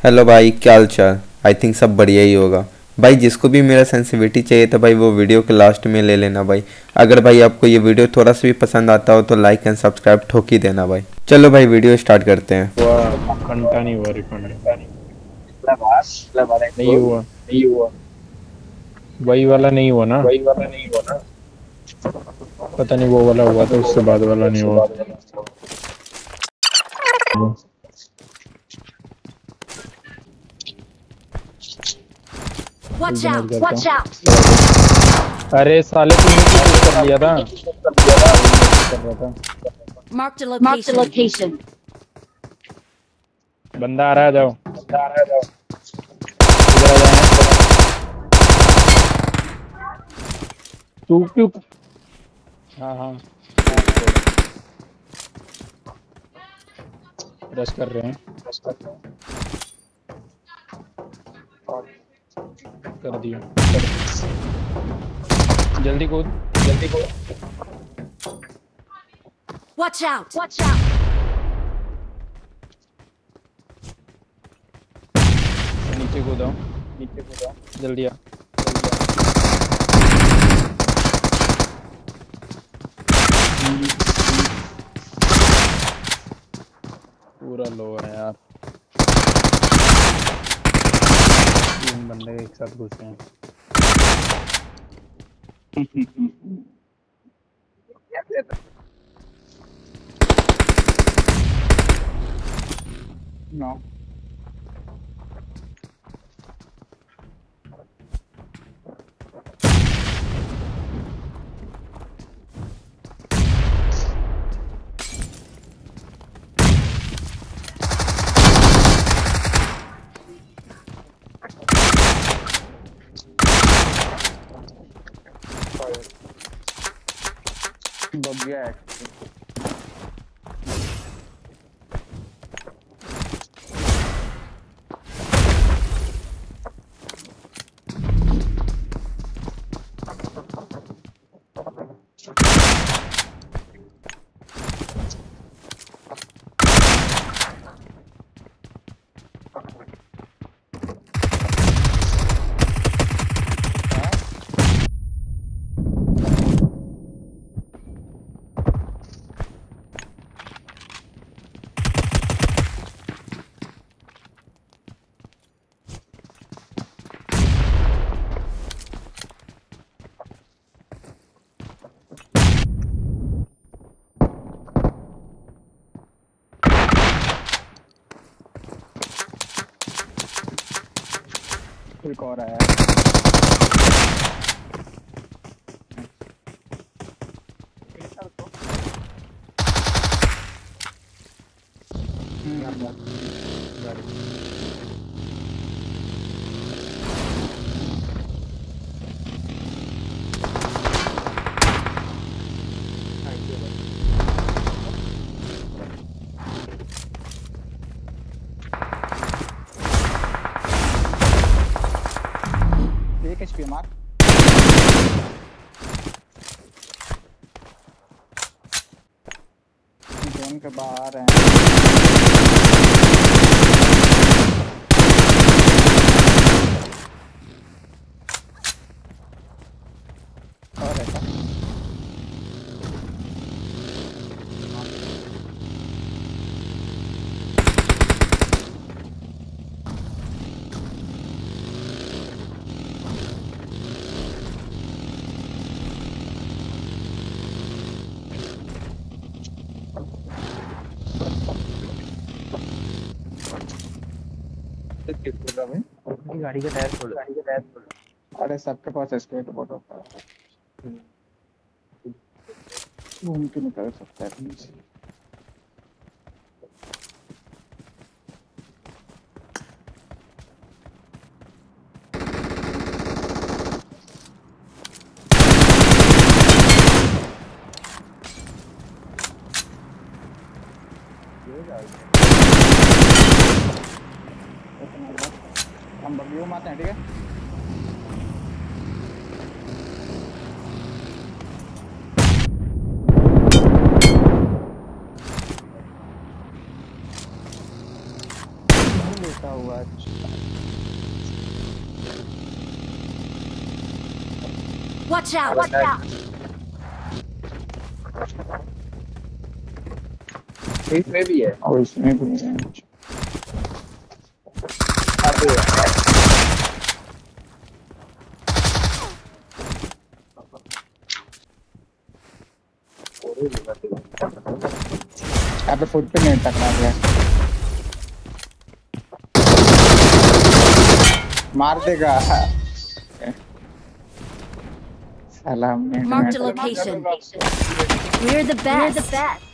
Hello भाई, क्या हाल चाल। आई थिंक सब बढ़िया ही होगा। भाई जिसको भी मेरा सेंसिटिविटी चाहिए था भाई वो वीडियो के लास्ट में ले लेना भाई। अगर भाई आपको ये वीडियो थोड़ा सा भी पसंद आता हो तो लाइक एंड सब्सक्राइब ठोक ही देना भाई। चलो भाई वीडियो स्टार्ट करते हैं। घंटा नहीं हुआ रिफंड। नहीं नहीं हुआ। हुआ। वही वाला नहीं हुआ ना। वही वाला नहीं हुआ ना। पता नहीं वो वाला हुआ पता था, नहीं वो उससे वाला बाद हुआ वाला तो नहीं उसके हुआ। बाद वाला नहीं हुआ। एक Watch मिनट out! करता Watch हूँ। out! अरे साले तूने क्यों पुश कर लिया था? वही मैं तो कर रहा था। Marked a Marked a location. location. बंदा आ रहा है, जाओ बंदा आ रहा है, जाओ। इधर आ जाना। तू क्यों? हाँ हाँ, रश कर रहे हैं। कर दिया। जल्दी कूद। जल्दी को Watch out! Watch out! नीचे कूदाओ, नीचे को जाओ। जल्दी आ। पूरा लो है यार। 3 बंदे एक साथ घुसे हैं। नो बग गया है। एक और आया है। एक एचपी मार। जोन के बाहर हैं। और है क्या? गाड़ी का टायर खोलो। अरे सबके पास स्केट बोर्ड होता है। घूम के निकल सकता है नीचे। हम बगियों में आते हैं, ठीक है। लेता हुआ watch. Watch out! Watch out! इसमें भी है और इसमें भी है। यहाँ पे फुट पे नहीं टकरा गया। मार देगा। सलाम। Marked a location. We're the best.